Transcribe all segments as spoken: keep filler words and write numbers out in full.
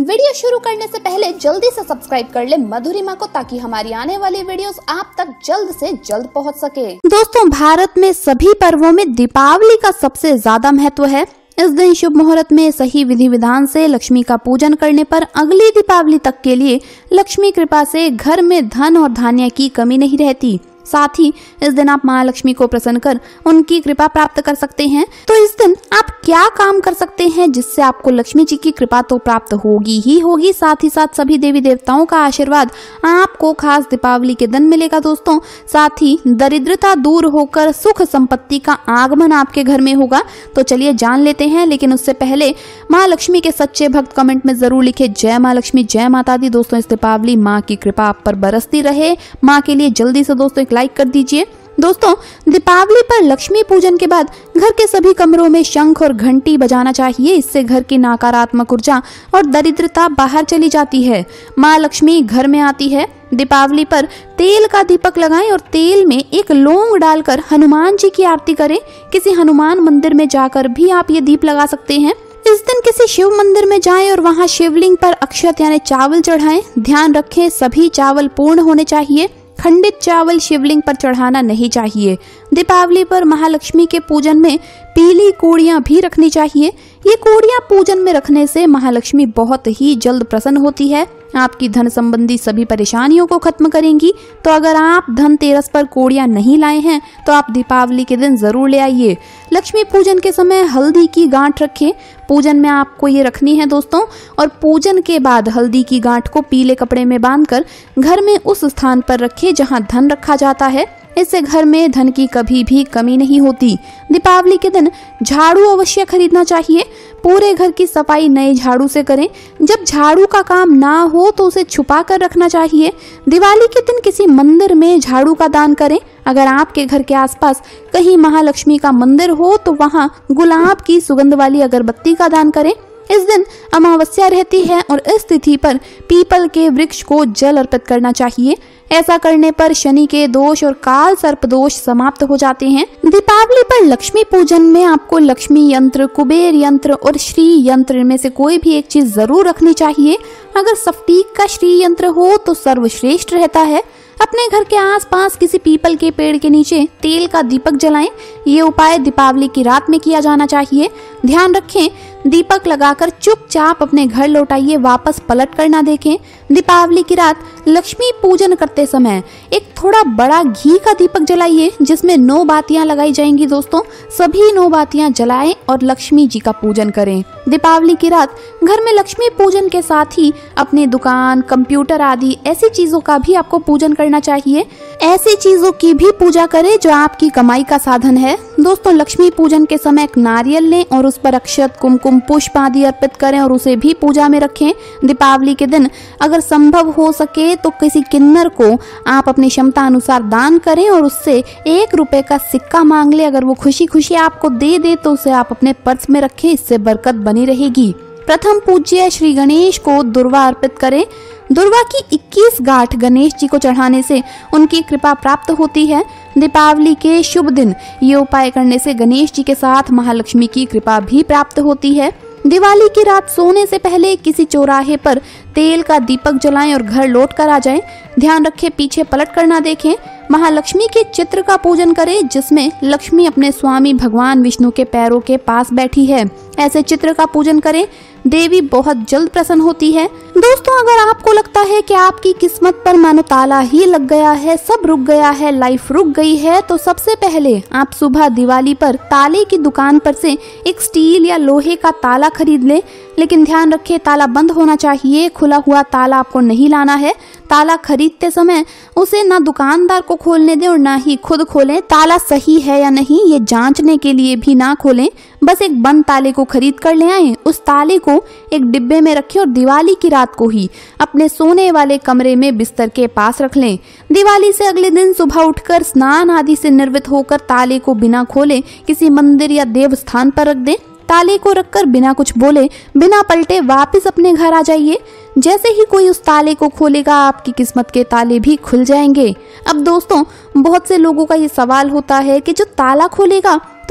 Video शुरू करने से पहले जल्दी से सब्सक्राइब कर ले मधुरिमा को, ताकि हमारी आने वाली वीडियोस आप तक जल्द से जल्द पहुंच सके। दोस्तों, भारत में सभी पर्वों में दीपावली का सबसे ज्यादा महत्व है। इस दिन शुभ मुहूर्त में सही विधि विधान से लक्ष्मी का पूजन करने पर अगली दीपावली तक के लिए लक्ष्मी कृपा से घर में धन और धान्य की कमी नहीं रहती। साथ ही इस दिन आप महालक्ष्मी को प्रसन्न कर उनकी कृपा प्राप्त कर सकते हैं। तो इस दिन आप क्या काम कर सकते हैं जिससे आपको लक्ष्मी जी की कृपा तो प्राप्त होगी ही होगी, साथ ही साथ सभी देवी देवताओं का आशीर्वाद आपको खास दीपावली के दिन मिलेगा। दोस्तों, साथ ही दरिद्रता दूर होकर सुख संपत्ति का आगमन आपके घर में होगा। तो चलिए जान लेते हैं, लेकिन उससे पहले माँ लक्ष्मी के सच्चे भक्त कमेंट में जरूर लिखे जय माँ लक्ष्मी, जय माता दी। दोस्तों, इस दीपावली माँ की कृपा आप पर बरसती रहे। माँ के लिए जल्दी से दोस्तों लाइक कर दीजिए। दोस्तों, दीपावली पर लक्ष्मी पूजन के बाद घर के सभी कमरों में शंख और घंटी बजाना चाहिए। इससे घर की नकारात्मक ऊर्जा और दरिद्रता बाहर चली जाती है। माँ लक्ष्मी घर में आती है। दीपावली पर तेल का दीपक लगाएं और तेल में एक लौंग डालकर हनुमान जी की आरती करें। किसी हनुमान मंदिर में जाकर भी आप ये दीप लगा सकते हैं। इस दिन किसी शिव मंदिर में जाएं और वहां शिवलिंग पर अक्षत यानी चावल चढ़ाएं। ध्यान रखें, सभी चावल पूर्ण होने चाहिए। खंडित चावल शिवलिंग पर चढ़ाना नहीं चाहिए। दीपावली पर महालक्ष्मी के पूजन में पीली कोड़ियां भी रखनी चाहिए। ये कोड़ियां पूजन में रखने से महालक्ष्मी बहुत ही जल्द प्रसन्न होती है, आपकी धन संबंधी सभी परेशानियों को खत्म करेंगी। तो अगर आप धनतेरस पर कोड़ियां नहीं लाए हैं तो आप दीपावली के दिन जरूर ले आइए। लक्ष्मी पूजन के समय हल्दी की गांठ रखें। पूजन में आपको ये रखनी है दोस्तों, और पूजन के बाद हल्दी की गांठ को पीले कपड़े में बांधकर घर में उस स्थान पर रखें जहां धन रखा जाता है। इससे घर में धन की कभी भी कमी नहीं होती। दीपावली के दिन झाड़ू अवश्य खरीदना चाहिए। पूरे घर की सफाई नए झाड़ू से करें। जब झाड़ू का काम ना हो तो उसे छुपा कर रखना चाहिए। दिवाली के दिन किसी मंदिर में झाड़ू का दान करें। अगर आपके घर के आसपास कहीं महालक्ष्मी का मंदिर हो तो वहां गुलाब की सुगंध वाली अगरबत्ती का दान करें। इस दिन अमावस्या रहती है और इस तिथि पर पीपल के वृक्ष को जल अर्पित करना चाहिए। ऐसा करने पर शनि के दोष और काल सर्प दोष समाप्त हो जाते हैं। दीपावली पर लक्ष्मी पूजन में आपको लक्ष्मी यंत्र, कुबेर यंत्र और श्री यंत्र में से कोई भी एक चीज जरूर रखनी चाहिए। अगर सफटीक का श्री यंत्र हो तो सर्वश्रेष्ठ रहता है। अपने घर के आसपास किसी पीपल के पेड़ के नीचे तेल का दीपक जलाएं। ये उपाय दीपावली की रात में किया जाना चाहिए। ध्यान रखें, दीपक लगाकर चुपचाप अपने घर लौटाइए, वापस पलट कर ना देखें। दीपावली की रात लक्ष्मी पूजन करते समय एक थोड़ा बड़ा घी का दीपक जलाइए जिसमें नौ बातियां लगाई जाएंगी। दोस्तों, सभी नौ बातियां जलाएं और लक्ष्मी जी का पूजन करें। दीपावली की रात घर में लक्ष्मी पूजन के साथ ही अपनी दुकान, कंप्यूटर आदि ऐसी चीजों का भी आपको पूजन करना चाहिए। ऐसी चीजों की भी पूजा करें जो आपकी कमाई का साधन है। दोस्तों, लक्ष्मी पूजन के समय एक नारियल लें और उस पर अक्षत, कुमकुम, पुष्प आदि अर्पित करें और उसे भी पूजा में रखें। दीपावली के दिन अगर संभव हो सके तो किसी किन्नर को आप अपनी क्षमता अनुसार दान करें और उससे एक रुपए का सिक्का मांग ले। अगर वो खुशी खुशी आपको दे दे तो उसे आप अपने पर्स में रखें, इससे बरकत बनी रहेगी। प्रथम पूज्य श्री गणेश को दुर्वा अर्पित करें। दुर्वा की इक्कीस गांठ गणेश जी को चढ़ाने से उनकी कृपा प्राप्त होती है। दीपावली के शुभ दिन ये उपाय करने से गणेश जी के साथ महालक्ष्मी की कृपा भी प्राप्त होती है। दिवाली की रात सोने से पहले किसी चौराहे पर तेल का दीपक जलाएं और घर लौट कर आ जाएं। ध्यान रखें, पीछे पलट कर ना देखें। महालक्ष्मी के चित्र का पूजन करें जिसमें लक्ष्मी अपने स्वामी भगवान विष्णु के पैरों के पास बैठी है। ऐसे चित्र का पूजन करें, देवी बहुत जल्द प्रसन्न होती है। दोस्तों, अगर आपको लगता है कि आपकी किस्मत पर मानो ताला ही लग गया है, सब रुक गया है, लाइफ रुक गई है, तो सबसे पहले आप सुबह दिवाली पर ताले की दुकान पर से एक स्टील या लोहे का ताला खरीद लें। लेकिन ध्यान रखें, ताला बंद होना चाहिए। खुला हुआ ताला आपको नहीं लाना है। ताला खरीदते समय उसे ना दुकानदार को खोलने दें और ना ही खुद खोलें। ताला सही है या नहीं ये जांचने के लिए भी ना खोलें। बस एक बंद ताले को खरीद कर ले आएं। उस ताले को एक डिब्बे में रखें और दिवाली की रात को ही अपने सोने वाले कमरे में बिस्तर के पास रख लें। दिवाली से अगले दिन सुबह उठकर स्नान आदि से निर्वित होकर ताले को बिना खोले किसी मंदिर या देव स्थान पर रख दें। ताले को रखकर बिना कुछ बोले, बिना पलटे वापस अपने घर आ जाइए। जैसे ही कोई उस ताले को खोलेगा आपकी किस्मत के ताले भी खुल जाएंगे। अब दोस्तों, बहुत से लोगों का ये सवाल होता है कि जो ताला खोलेगा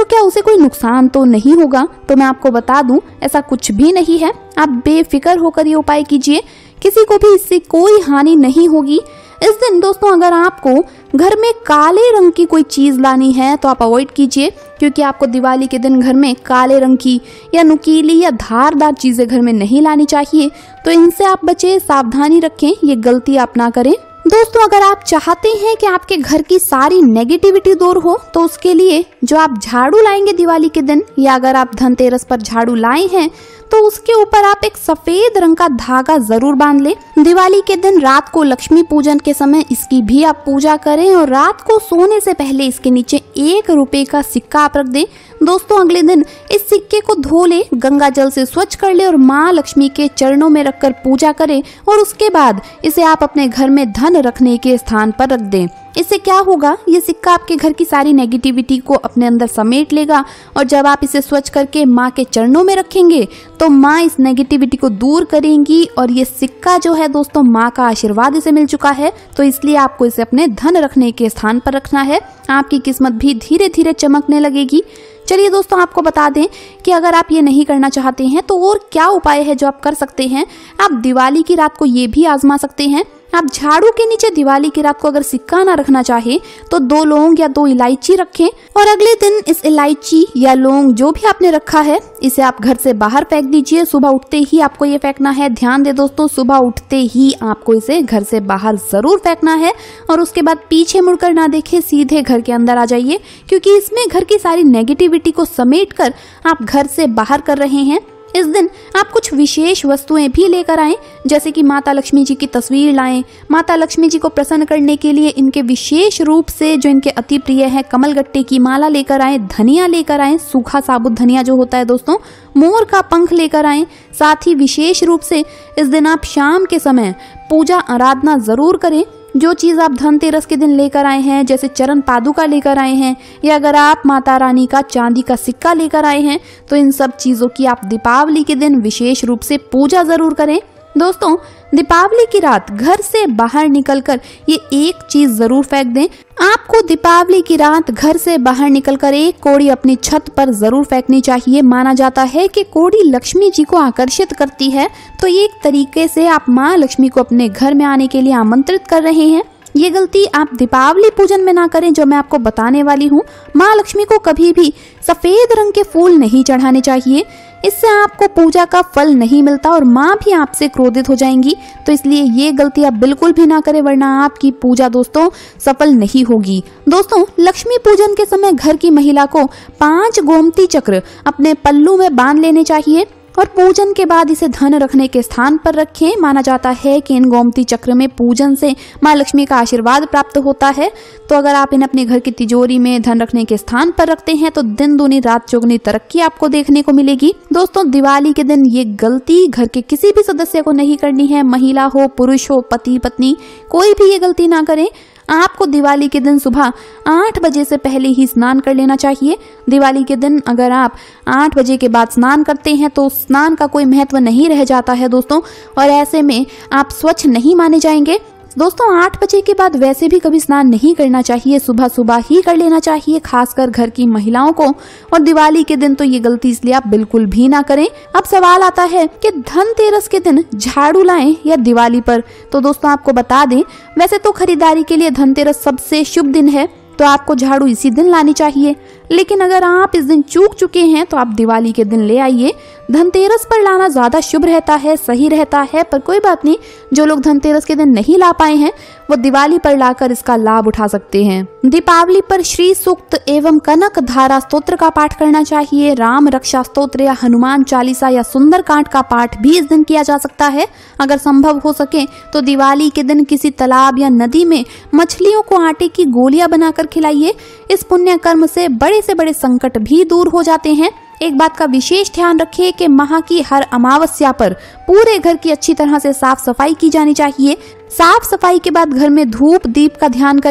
तो क्या उसे कोई नुकसान तो नहीं होगा? तो मैं आपको बता दूं, ऐसा कुछ भी नहीं है। आप बेफिक्र होकर ये उपाय कीजिए, किसी को भी इससे कोई हानि नहीं होगी। इस दिन दोस्तों अगर आपको घर में काले रंग की कोई चीज लानी है तो आप अवॉइड कीजिए, क्योंकि आपको दिवाली के दिन घर में काले रंग की या नुकीली या धारदार चीजें घर में नहीं लानी चाहिए। तो इनसे आप बचे, सावधानी रखें, ये गलती आप ना करें। दोस्तों अगर आप चाहते हैं कि आपके घर की सारी नेगेटिविटी दूर हो तो उसके लिए जो आप झाड़ू लाएंगे दिवाली के दिन, या अगर आप धनतेरस पर झाड़ू लाए हैं तो उसके ऊपर आप एक सफेद रंग का धागा जरूर बांध लें। दिवाली के दिन रात को लक्ष्मी पूजन के समय इसकी भी आप पूजा करें और रात को सोने से पहले इसके नीचे एक रुपए का सिक्का आप रख दें। दोस्तों अगले दिन इस सिक्के को धो ले, गंगा जल से स्वच्छ कर ले और माँ लक्ष्मी के चरणों में रखकर पूजा करें और उसके बाद इसे आप अपने घर में धन रखने के स्थान पर रख दें। इससे क्या होगा, ये सिक्का आपके घर की सारी नेगेटिविटी को अपने अंदर समेट लेगा और जब आप इसे स्वच्छ करके माँ के चरणों में रखेंगे तो माँ इस नेगेटिविटी को दूर करेंगी। और ये सिक्का जो है दोस्तों माँ का आशीर्वाद इसे मिल चुका है, तो इसलिए आपको इसे अपने धन रखने के स्थान पर रखना है। आपकी किस्मत भी धीरे धीरे चमकने लगेगी। चलिए दोस्तों आपको बता दें कि अगर आप ये नहीं करना चाहते हैं तो और क्या उपाय है जो आप कर सकते हैं। आप दिवाली की रात को ये भी आजमा सकते हैं। आप झाड़ू के नीचे दिवाली की रात को अगर सिक्का ना रखना चाहे तो दो लौंग या दो इलायची रखें और अगले दिन इस इलायची या लौंग जो भी आपने रखा है इसे आप घर से बाहर फेंक दीजिए। सुबह उठते ही आपको ये फेंकना है। ध्यान दे दोस्तों, सुबह उठते ही आपको इसे घर से बाहर जरूर फेंकना है और उसके बाद पीछे मुड़कर ना देखे, सीधे घर के अंदर आ जाइए, क्योंकि इसमें घर की सारी नेगेटिविटी को समेट कर आप घर से बाहर कर रहे हैं। इस दिन आप कुछ विशेष वस्तुएं भी लेकर आएं, जैसे कि माता लक्ष्मी जी की तस्वीर लाएं। माता लक्ष्मी जी को प्रसन्न करने के लिए इनके विशेष रूप से जो इनके अति प्रिय है कमलगट्टे की माला लेकर आएं, धनिया लेकर आएं, सूखा साबुत धनिया जो होता है दोस्तों, मोर का पंख लेकर आएं। साथ ही विशेष रूप से इस दिन आप शाम के समय पूजा आराधना जरूर करें। जो चीज आप धनतेरस के दिन लेकर आए हैं, जैसे चरण पादुका लेकर आए हैं या अगर आप माता रानी का चांदी का सिक्का लेकर आए हैं, तो इन सब चीजों की आप दीपावली के दिन विशेष रूप से पूजा जरूर करें। दोस्तों दीपावली की रात घर से बाहर निकलकर ये एक चीज जरूर फेंक दें। आपको दीपावली की रात घर से बाहर निकलकर एक कौड़ी अपनी छत पर जरूर फेंकनी चाहिए। माना जाता है कि कौड़ी लक्ष्मी जी को आकर्षित करती है, तो ये एक तरीके से आप माँ लक्ष्मी को अपने घर में आने के लिए आमंत्रित कर रहे हैं। ये गलती आप दीपावली पूजन में ना करें जो मैं आपको बताने वाली हूँ। माँ लक्ष्मी को कभी भी सफेद रंग के फूल नहीं चढ़ाने चाहिए, इससे आपको पूजा का फल नहीं मिलता और माँ भी आपसे क्रोधित हो जाएंगी। तो इसलिए ये गलती आप बिल्कुल भी ना करें, वरना आपकी पूजा दोस्तों सफल नहीं होगी। दोस्तों लक्ष्मी पूजन के समय घर की महिला को पांच गोमती चक्र अपने पल्लू में बांध लेने चाहिए और पूजन के बाद इसे धन रखने के स्थान पर रखें। माना जाता है कि इन गोमती चक्र में पूजन से माँ लक्ष्मी का आशीर्वाद प्राप्त होता है। तो अगर आप इन्हें अपने घर की तिजोरी में धन रखने के स्थान पर रखते हैं तो दिन दूनी रात चौगुनी तरक्की आपको देखने को मिलेगी। दोस्तों दिवाली के दिन ये गलती घर के किसी भी सदस्य को नहीं करनी है। महिला हो, पुरुष हो, पति पत्नी, कोई भी ये गलती ना करें। आपको दिवाली के दिन सुबह आठ बजे से पहले ही स्नान कर लेना चाहिए। दिवाली के दिन अगर आप आठ बजे के बाद स्नान करते हैं तो स्नान का कोई महत्व नहीं रह जाता है दोस्तों, और ऐसे में आप स्वच्छ नहीं माने जाएंगे। दोस्तों आठ बजे के बाद वैसे भी कभी स्नान नहीं करना चाहिए, सुबह सुबह ही कर लेना चाहिए, खासकर घर की महिलाओं को। और दिवाली के दिन तो ये गलती इसलिए आप बिल्कुल भी ना करें। अब सवाल आता है कि धनतेरस के दिन झाड़ू लाएं या दिवाली पर। तो दोस्तों आपको बता दें, वैसे तो खरीदारी के लिए धनतेरस सबसे शुभ दिन है, तो आपको झाड़ू इसी दिन लानी चाहिए। लेकिन अगर आप इस दिन चूक चुके हैं तो आप दिवाली के दिन ले आइए। धनतेरस पर लाना ज्यादा शुभ रहता है, सही रहता है। पर कोई बात नहीं, जो लोग धनतेरस के दिन नहीं ला पाए हैं वो दिवाली पर लाकर इसका लाभ उठा सकते हैं। दीपावली पर श्री सूक्त एवं कनक धारा स्तोत्र का पाठ करना चाहिए। राम रक्षा स्तोत्र या हनुमान चालीसा या सुंदर कांड का पाठ भी इस दिन किया जा सकता है। अगर संभव हो सके तो दिवाली के दिन किसी तालाब या नदी में मछलियों को आटे की गोलियां बनाकर खिलाइए। इस पुण्य कर्म से बड़े से बड़े संकट भी दूर हो जाते हैं। एक बात का विशेष ध्यान रखिए कि माह की हर अमावस्या पर पूरे घर की अच्छी तरह से साफ सफाई की जानी चाहिए। साफ सफाई के बाद घर में धूप दीप का ध्यान करें।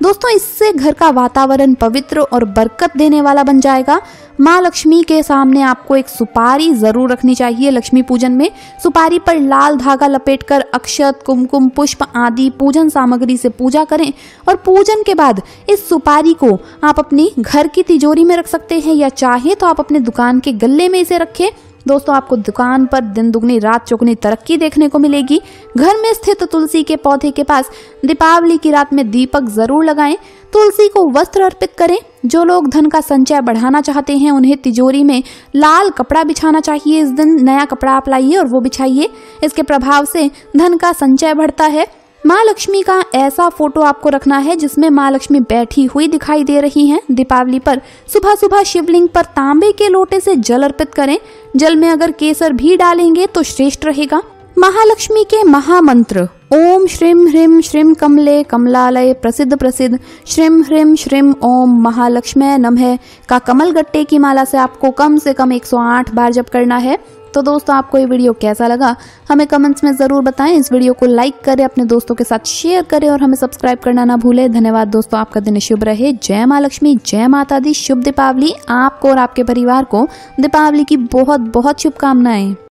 दोस्तों इससे घर का वातावरण पवित्र और बरकत देने वाला बन जाएगा। माँ लक्ष्मी के सामने आपको एक सुपारी जरूर रखनी चाहिए। लक्ष्मी पूजन में सुपारी पर लाल धागा लपेटकर अक्षत, कुमकुम, पुष्प आदि पूजन सामग्री से पूजा करें और पूजन के बाद इस सुपारी को आप अपनी घर की तिजोरी में रख सकते हैं या चाहे तो आप अपने दुकान के गल्ले में इसे रखें। दोस्तों आपको दुकान पर दिन दुगनी रात चौगुनी तरक्की देखने को मिलेगी। घर में स्थित तुलसी के पौधे के पास दीपावली की रात में दीपक जरूर लगाएं। तुलसी को वस्त्र अर्पित करें। जो लोग धन का संचय बढ़ाना चाहते हैं उन्हें तिजोरी में लाल कपड़ा बिछाना चाहिए। इस दिन नया कपड़ा आप लाइए और वो बिछाइए। इसके प्रभाव से धन का संचय बढ़ता है। माँ लक्ष्मी का ऐसा फोटो आपको रखना है जिसमें माँ लक्ष्मी बैठी हुई दिखाई दे रही हैं। दीपावली पर सुबह सुबह शिवलिंग पर तांबे के लोटे से जल अर्पित करें। जल में अगर केसर भी डालेंगे तो श्रेष्ठ रहेगा। महालक्ष्मी के महामंत्र ओम श्रीम ह्रीम श्रीम कमले कमलालय प्रसिद्ध प्रसिद्ध श्रीम ह्रीम श्रीम ओम महालक्ष्मी नमः का कमल गट्टे की माला से आपको कम से कम एक सौ आठ बार जप करना है। तो दोस्तों आपको ये वीडियो कैसा लगा हमें कमेंट्स में ज़रूर बताएं। इस वीडियो को लाइक करें, अपने दोस्तों के साथ शेयर करें और हमें सब्सक्राइब करना ना भूलें। धन्यवाद दोस्तों, आपका दिन शुभ रहे। जय माँ लक्ष्मी, जय माता दी। शुभ दीपावली। आपको और आपके परिवार को दीपावली की बहुत बहुत शुभकामनाएं।